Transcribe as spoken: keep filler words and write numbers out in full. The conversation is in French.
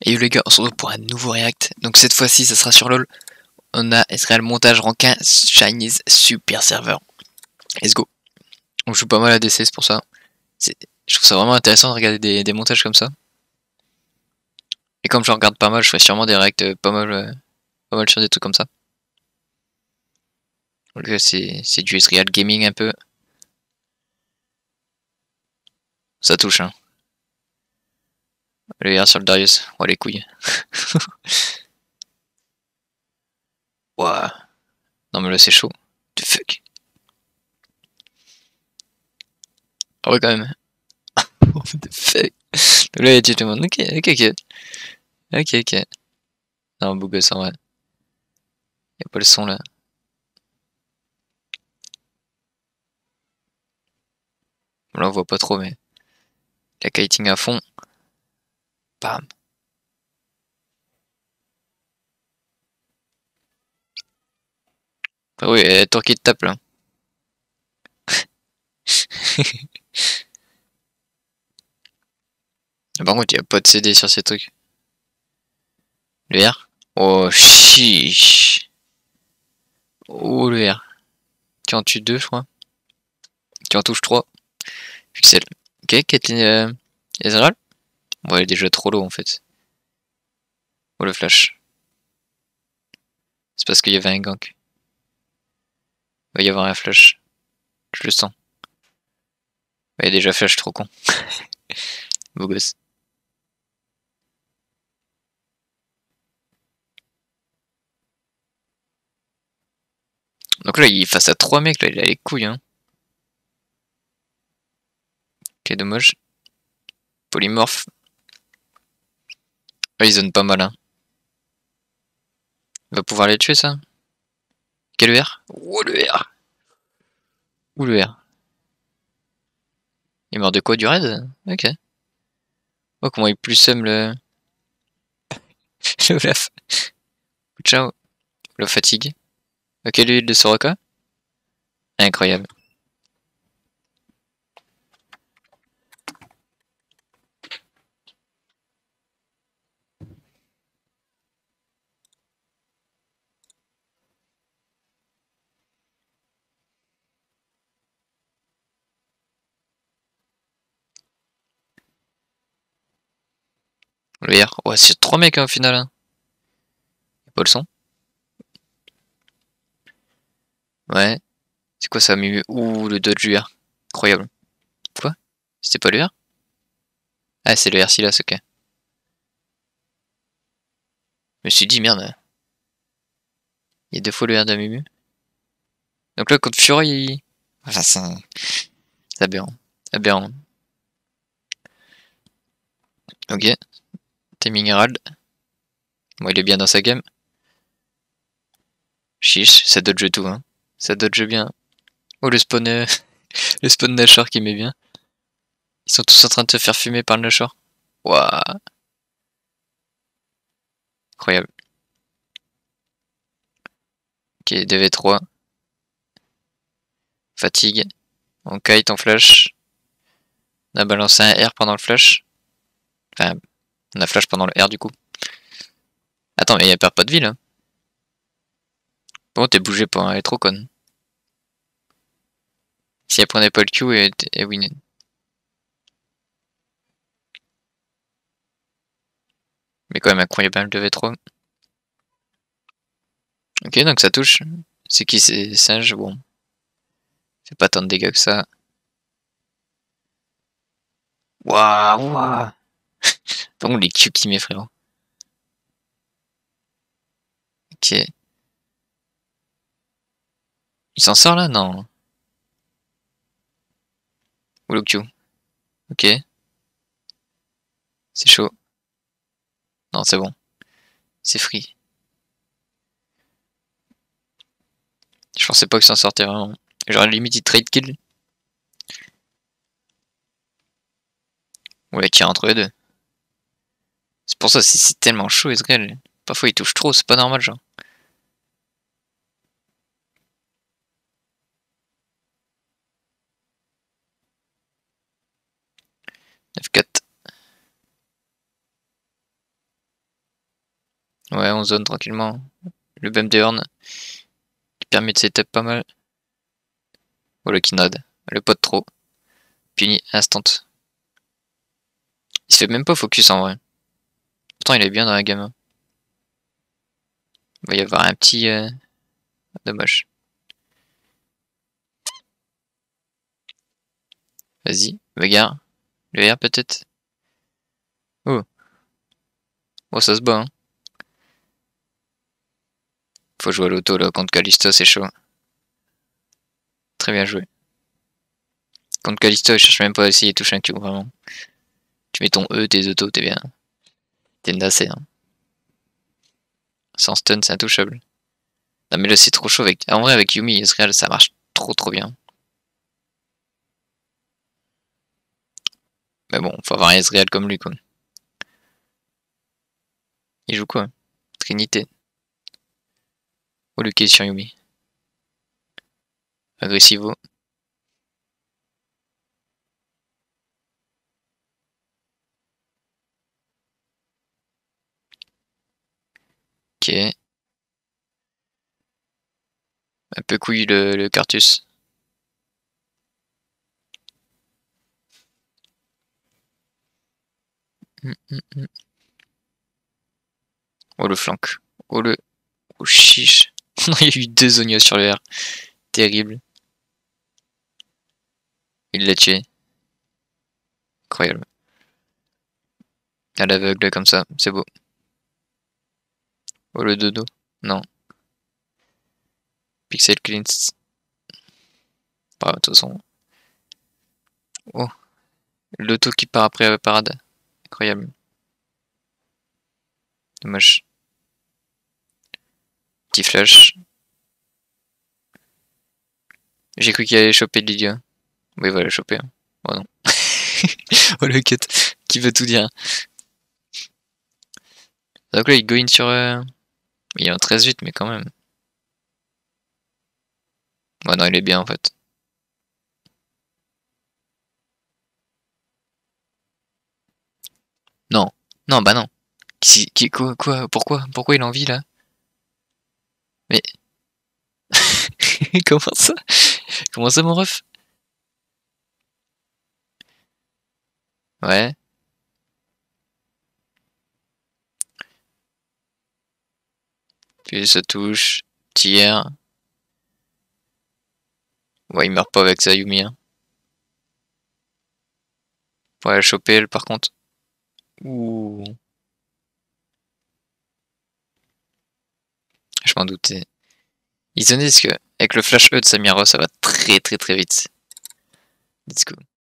Et yo les gars, on se retrouve pour un nouveau react. Donc cette fois-ci, ça sera sur LoL. On a Ezreal montage rankin Chinese super serveur. Let's go. On joue pas mal à D C, c'est pour ça. Je trouve ça vraiment intéressant de regarder des, des montages comme ça. Et comme je regarde pas mal, je ferai sûrement des reacts euh, pas mal, euh, pas mal sur des trucs comme ça. Donc là, c'est du Ezreal gaming un peu. Ça touche, hein. Le R sur le Darius. Oh les couilles. Ouah. Non mais là c'est chaud. The fuck. Ah ouais quand même. What the fuck. Donc là il y a tout le monde. Ok, ok, ok. Ok, ok. Non, beau gosse en vrai. Y'a pas le son là. Là on voit pas trop mais. La kiting à fond. Bam. Ah oui, eh, toi qui te tape là. Par contre, il n'y a pas de C D sur ces trucs. Le R. Oh, chiche. Oh, le R. Tu en tues deux, je crois. Tu en touches trois. Pixel. Ok, Caitlyn euh, Ezreal. Bon, elle est déjà trop low en fait. Oh, le flash. C'est parce qu'il y avait un gank. Il va y avoir un flash. Je le sens. Il y a déjà flash, trop con. Beau gosse. Donc là, il est face à trois mecs, là, il a les couilles, hein. Ok, dommage. Polymorphe. Ah, ils zone pas mal, hein. Il va pouvoir les tuer, ça. Quel R? Oh, le R. Ouh, le R. Il est mort de quoi? Du raid? Ok. Oh, comment il plus sème le... le Olaf. Ciao. Le fatigue. Ok, l'huile de Soraka. Incroyable. Le R. Ouais, c'est trois mecs hein, au final. Hein. Pas le son. Ouais. C'est quoi ça, Mimu? Ouh, le dodge du R. Incroyable. Quoi? C'était pas le R? Ah, c'est le R Silas, ok. Je me suis dit, merde. Il y a deux fois le R de Mimu. Donc là, contre Fury, il... Enfin, c'est aberrant. Aberrant. Ok. Timing Herald. Bon, il est bien dans sa game. Chiche, ça dodge tout, hein. Ça dodge bien. Oh, le spawn... Euh... le spawn Nashor qui met bien. Ils sont tous en train de se faire fumer par le Nashor. Waouh. Incroyable. Ok, deux v trois. Fatigue. On kite en flash. On a balancé un R pendant le flash. Enfin, on a flash pendant le R du coup. Attends, mais elle perd pas de vie là. Bon, t'es bougé pas, hein, elle est trop conne. Si elle prenait pas le Q, elle, elle win. Mais quand même incroyable le deux v trois. Ok, donc ça touche. C'est qui c'est singe? Bon. Fait pas tant de dégâts que ça. Waouh, waouh. Bon, les Q qui met frérot. Ok. Il s'en sort là? Non. Ou le Q. Ok. C'est chaud. Non, c'est bon. C'est free. Je pensais pas que s'en sortait vraiment. Genre limite il trade kill. Ouais, qui entre les deux. C'est pour ça, c'est tellement chaud Ezreal. Parfois il touche trop, c'est pas normal genre. neuf quatre. Ouais, on zone tranquillement. Le B M de Horn qui permet de setup pas mal. Oh le Kinrad, le pot trop. Puni instant. Il se fait même pas focus en vrai. Pourtant il est bien dans la gamme. Il va y avoir un petit... Euh... Dommage. Vas-y, bagarre. Le R peut-être. Oh. Oh ça se bat hein. Faut jouer à l'auto là contre Callisto, c'est chaud. Très bien joué. Contre Callisto, je cherche même pas à essayer de toucher un Q vraiment. Tu mets ton E, tes autos, t'es bien. T'es nassé hein. Sans stun, c'est intouchable. Non mais là c'est trop chaud avec. En vrai avec Yumi et Ezreal ça marche trop trop bien. Mais bon, faut avoir un Ezreal comme lui quoi. Il joue quoi? Trinité. Oh le case sur Yumi. Agressivo. Ok. Un peu couille le, le Cartus. Mm, mm, mm. Oh le flank. Oh le... Oh chiche. Il y a eu deux Zonia sur le R. Terrible. Il l'a tué. Incroyable. À l'aveugle comme ça, c'est beau. Oh le dodo. Non. Pixel cleans. Bah, de toute façon. Oh. L'auto qui part après la parade. Incroyable. Dommage. Petit flash. J'ai cru qu'il allait choper Lydia. Oui, il va la choper. Hein. Oh non. Oh le cut. Qui veut tout dire. Donc là, il go in sur... Euh... Il est en treize huit, mais quand même. Ouais, non, il est bien en fait. Non. Non, bah non. Qui, qui, quoi, quoi, pourquoi, pourquoi il a envie là? Mais... Comment ça? Comment ça, mon ref? Ouais. Puis ça touche. Tire. Ouais, il meurt pas avec sa Yumi. Hein. Ouais, la choper elle par contre. Ouh. Je m'en doutais. Ils se disent que avec le flash E de Samira, ça va très très très vite. Let's go.